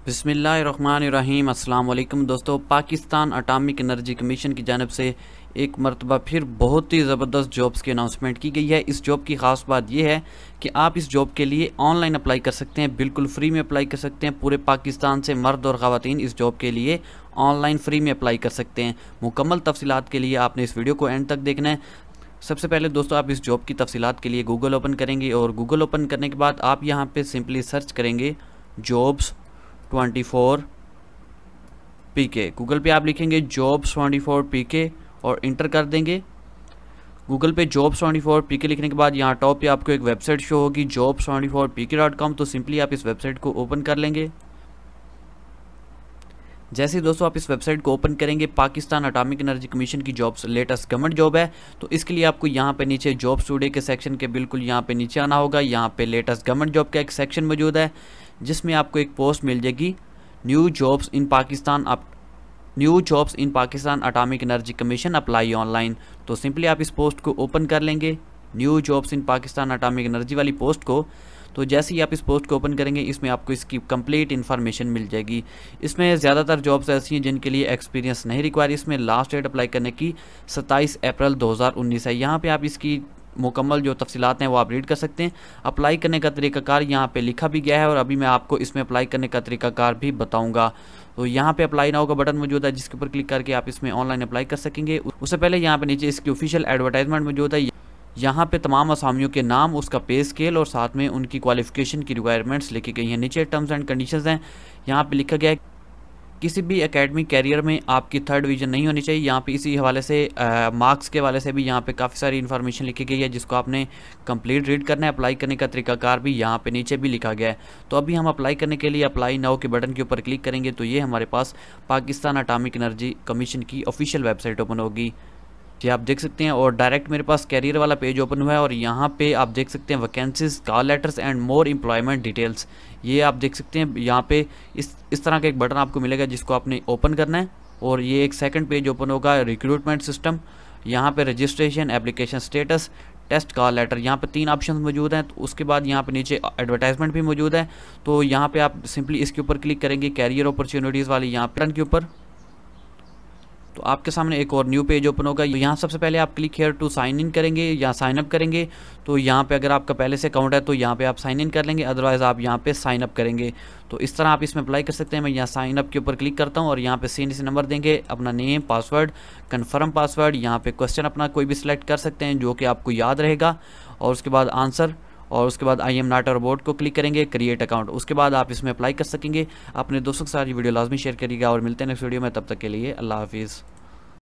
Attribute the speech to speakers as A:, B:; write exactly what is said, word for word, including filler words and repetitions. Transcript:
A: बिस्मिल्लाहिर्रहमानिर्रहीम। अस्सलाम वालेकुम दोस्तों, पाकिस्तान एटॉमिक एनर्जी कमीशन की जानिब से एक मरतबा फिर बहुत ही ज़बरदस्त जॉब्स की अनाउंसमेंट की गई है। इस जॉब की ख़ास बात यह है कि आप इस जॉब के लिए ऑनलाइन अप्लाई कर सकते हैं, बिल्कुल फ्री में अप्लाई कर सकते हैं। पूरे पाकिस्तान से मर्द और ख़वातीन इस जॉब के लिए ऑनलाइन फ्री में अप्लाई कर सकते हैं। मुकम्मल तफसीलात के लिए आपने इस वीडियो को एंड तक देखना है। सबसे पहले दोस्तों, आप इस जॉब की तफसीलात के लिए गूगल ओपन करेंगे और गूगल ओपन करने के बाद आप यहाँ पे सिंपली सर्च करेंगे jobs twenty four P K. Google पे आप लिखेंगे जॉब्स ट्वेंटी फोर पी के और इंटर कर देंगे। गूगल पे जॉब्स ट्वेंटी फोर पी के लिखने के बाद यहाँ टॉप पे आपको एक वेबसाइट शो होगी jobs twenty four P K dot com. तो सिंपली आप इस वेबसाइट को ओपन कर लेंगे। जैसे ही दोस्तों आप इस वेबसाइट को ओपन करेंगे, पाकिस्तान एटॉमिक एनर्जी कमीशन की जॉब्स लेटेस्ट गवर्नमेंट जॉब है। तो इसके लिए आपको यहाँ पे नीचे जॉब्स टुडे के सेक्शन के बिल्कुल यहाँ पे नीचे आना होगा। यहाँ पे लेटेस्ट गवर्नमेंट जॉब का एक सेक्शन मौजूद है जिसमें आपको एक पोस्ट मिल जाएगी न्यू जॉब्स इन पाकिस्तान आप new jobs in Pakistan atomic energy commission apply online. तो सिंपली आप इस पोस्ट को ओपन कर लेंगे, new jobs in Pakistan atomic energy वाली पोस्ट को। तो जैसे ही आप इस पोस्ट को ओपन करेंगे, इसमें आपको इसकी कंप्लीट इन्फॉर्मेशन मिल जाएगी। इसमें ज़्यादातर जॉब्स ऐसी हैं जिनके लिए एक्सपीरियंस नहीं रिक्वायर। इसमें लास्ट डेट अप्लाई करने की सत्ताईस अप्रैल दो हज़ार उन्नीस है। यहाँ पे आप इसकी मुकम्मल जो तफसीलात हैं वो आप रीड कर सकते हैं। अप्लाई करने का तरीकाकार यहाँ पे लिखा भी गया है और अभी मैं आपको इसमें अप्लाई करने का तरीकाकार भी बताऊँगा। तो यहाँ पे अप्लाई नाउ का बटन मौजूद है जिसके ऊपर क्लिक करके आप इसमें ऑनलाइन अप्लाई कर सकेंगे। उससे पहले यहाँ पे नीचे इसकी ऑफिशियल एडवर्टाइजमेंट मौजूद है। यहाँ पे तमाम असामियों के नाम, उसका पे स्केल और साथ में उनकी क्वालिफिकेशन की रिक्वायरमेंट्स लिखी गई हैं। नीचे टर्म्स एंड कंडीशंस हैं। यहाँ पे लिखा गया है किसी भी एकेडमिक कैरियर में आपकी थर्ड डिवीज़न नहीं होनी चाहिए। यहाँ पे इसी हवाले से मार्क्स के हवाले से भी यहाँ पे काफ़ी सारी इन्फॉर्मेशन लिखी गई है जिसको आपने कंप्लीट रीड करना है। अप्लाई करने का तरीकाकार भी यहाँ पे नीचे भी लिखा गया है। तो अभी हम अप्लाई करने के लिए अप्लाई नाउ के बटन के ऊपर क्लिक करेंगे तो ये हमारे पास पाकिस्तान एटॉमिक एनर्जी कमीशन की ऑफिशियल वेबसाइट ओपन होगी। ये आप देख सकते हैं और डायरेक्ट मेरे पास कैरियर वाला पेज ओपन हुआ है और यहाँ पे आप देख सकते हैं vacancies, call letters and more employment details. ये आप देख सकते हैं यहाँ पे इस इस तरह का एक बटन आपको मिलेगा जिसको आपने ओपन करना है और ये एक सेकंड पेज ओपन होगा रिक्रूटमेंट सिस्टम। यहाँ पे registration, application status, test call letter, यहाँ पे तीन ऑप्शन मौजूद हैं। तो उसके बाद यहाँ पे नीचे एडवर्टाइजमेंट भी मौजूद है। तो यहाँ पे आप सिंपली इसके ऊपर क्लिक करेंगे कैरियर अपॉर्चुनिटीज़ वाली यहाँ बटन के ऊपर। तो आपके सामने एक और न्यू पेज ओपन होगा। यहाँ सबसे पहले आप click here to sign in करेंगे या साइन अप करेंगे। तो यहाँ पे अगर आपका पहले से अकाउंट है तो यहाँ पे आप साइन इन कर लेंगे, अदरवाइज़ आप यहाँ पे साइन अप करेंगे। तो इस तरह आप इसमें अप्लाई कर सकते हैं। मैं यहाँ साइन अप के ऊपर क्लिक करता हूँ और यहाँ पे सीन सी नंबर देंगे, अपना नेम, पासवर्ड, कन्फर्म पासवर्ड। यहाँ पे क्वेश्चन अपना कोई भी सिलेक्ट कर सकते हैं जो कि आपको याद रहेगा और उसके बाद आंसर और उसके बाद I am not a robot को क्लिक करेंगे, क्रिएट अकाउंट। उसके बाद आप इसमें अप्लाई कर सकेंगे। अपने दोस्तों के साथ ये वीडियो लाजमी शेयर करिएगा और मिलते हैं नेक्स्ट वीडियो में। तब तक के लिए अल्लाह हाफिज़।